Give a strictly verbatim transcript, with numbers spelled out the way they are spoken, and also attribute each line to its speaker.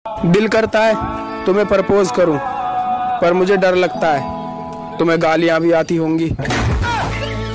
Speaker 1: दिल करता है तुम्हें प्रपोज करूं, पर मुझे डर लगता है तुम्हें गालियां भी आती होंगी।